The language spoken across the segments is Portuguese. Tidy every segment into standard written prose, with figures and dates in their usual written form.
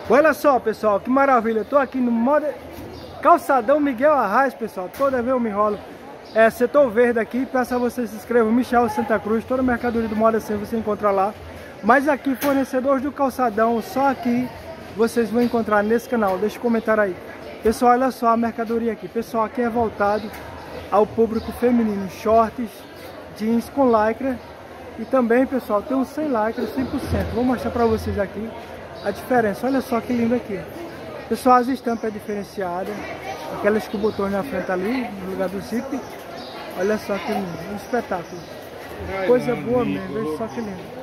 Olha só, pessoal, que maravilha. Eu tô aqui no Calçadão Miguel Arraes, pessoal. Toda vez eu me enrolo. Setor verde aqui. Peço a vocês se inscrevam. Michel Santa Cruz. Toda a mercadoria do Moda Sem você encontra lá. Mas aqui, fornecedores do calçadão, só aqui vocês vão encontrar nesse canal. Deixa um comentário aí. Pessoal, olha só a mercadoria aqui. Pessoal, aqui é voltado ao público feminino. Shorts, jeans com lycra. E também, pessoal, tem um sem lycra 100%. Vou mostrar pra vocês aqui a diferença. Olha só que lindo aqui. Pessoal, as estampas é diferenciada. Aquelas com botões na frente ali, no lugar do zip. Olha só que lindo. Um espetáculo. Coisa boa mesmo. Veja só que lindo.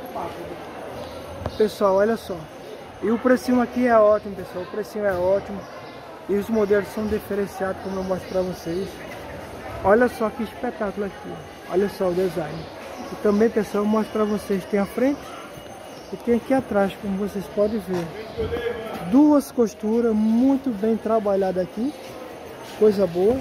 Pessoal, olha só. E o precinho aqui é ótimo, pessoal. O precinho é ótimo. E os modelos são diferenciados, como eu mostro pra vocês. Olha só que espetáculo aqui. Olha só o design. E também, pessoal, eu mostro pra vocês. Tem a frente e tem aqui atrás, como vocês podem ver. Duas costuras muito bem trabalhadas aqui. Coisa boa.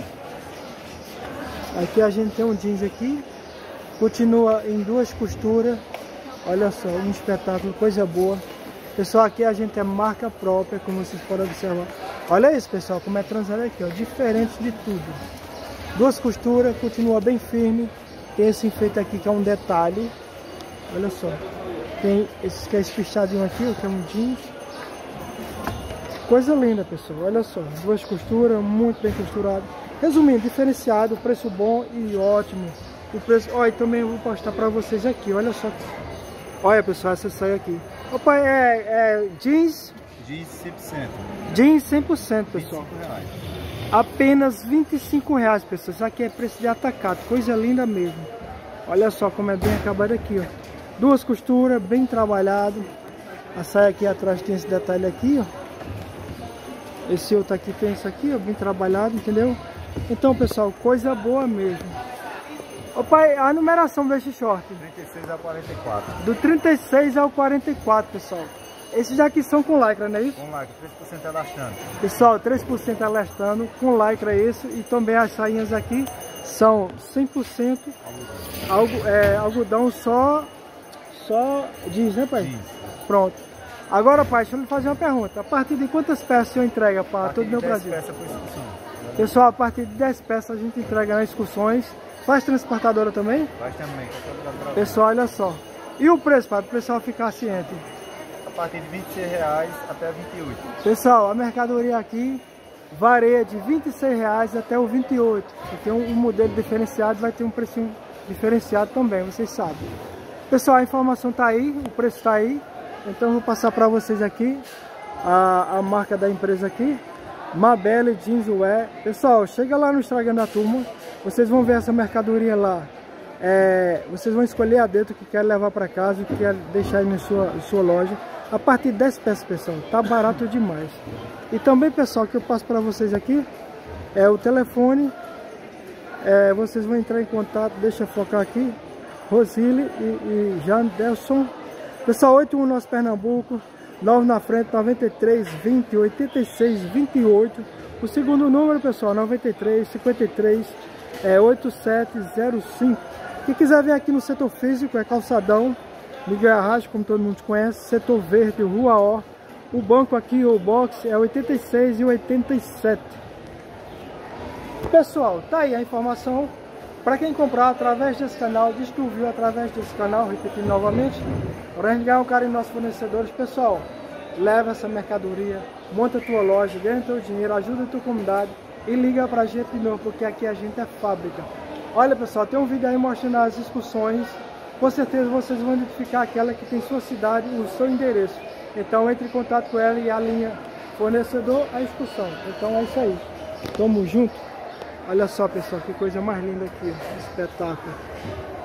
Aqui a gente tem um jeans aqui. Continua em duas costuras. Olha só, um espetáculo, coisa boa. Pessoal, aqui a gente é marca própria, como vocês podem observar. Olha isso, pessoal, como é transado aqui, ó. Diferente de tudo. Duas costuras, continua bem firme. Tem esse enfeite aqui que é um detalhe. Olha só. Tem esse que é espichadinho aqui, ó, que é um jeans. Coisa linda, pessoal. Olha só. Duas costuras, muito bem costurado. Resumindo, diferenciado, preço bom e ótimo. O preço. Olha, também vou postar pra vocês aqui. Olha só. Olha, pessoal, essa saia aqui. Opa, jeans. Jeans 100%. Jeans 100%, pessoal. R$25. Apenas R$25, pessoal. Isso aqui é preço de atacado. Coisa linda mesmo. Olha só como é bem acabado aqui, ó. Duas costuras, bem trabalhado. A saia aqui atrás tem esse detalhe aqui, ó. Esse outro aqui tem isso aqui, ó, bem trabalhado, entendeu? Então, pessoal, coisa boa mesmo. Opa, a numeração desse short? 36 ao 44. Do 36 ao 44, pessoal. Esses aqui são com lycra, não é isso? Com lycra, 3% elastano. Pessoal, 3% elastano, com lycra esse. E também as sainhas aqui são 100% algodão só jeans, né, pai? Jeans. Pronto. Agora, pai, deixa eu lhe fazer uma pergunta. A partir de quantas peças o senhor entrega para todo o meu Brasil? 10 peças por excursão. Pessoal, a partir de 10 peças a gente entrega nas excursões. Faz transportadora também? Faz também. Pessoal, olha só. E o preço, pai, para o pessoal ficar ciente? A partir de R$26 até 28. Pessoal, a mercadoria aqui varia de R$26 até o 28. Porque um modelo diferenciado vai ter um preço diferenciado também, vocês sabem. Pessoal, a informação tá aí, o preço tá aí. Então eu vou passar para vocês aqui a marca da empresa aqui, Mabel Jeanswear. Pessoal, chega lá no Instagram da turma, vocês vão ver essa mercadoria lá. Vocês vão escolher a dedo que quer levar para casa, que quer deixar aí na sua loja. A partir de 10 peças, pessoal, tá barato demais. E também, pessoal, que eu passo para vocês aqui é o telefone. Vocês vão entrar em contato, deixa eu focar aqui. Rosile e Janderson. Pessoal, 81 Nosso Pernambuco, 9 na frente, 93 20 86 28. O segundo número, pessoal, 93 53 8705. Quem quiser vir aqui no setor físico é Calçadão Miguel Arraes, como todo mundo conhece, setor verde, Rua O. O banco aqui, o box, é 86 e 87. Pessoal, tá aí a informação. Para quem comprar através desse canal, diz que viu através desse canal, repetindo novamente, para a gente ganhar um carinho nos nossos fornecedores. Pessoal, leva essa mercadoria, monta a tua loja, ganha teu dinheiro, ajuda a tua comunidade e liga pra gente de novo, porque aqui a gente é fábrica. Olha, pessoal, tem um vídeo aí mostrando as excursões. Com certeza vocês vão identificar aquela que tem sua cidade e o seu endereço. Então entre em contato com ela e alinha fornecedor a excursão. Então é isso aí. Tamo junto. Olha só, pessoal, que coisa mais linda aqui, ó. Espetáculo.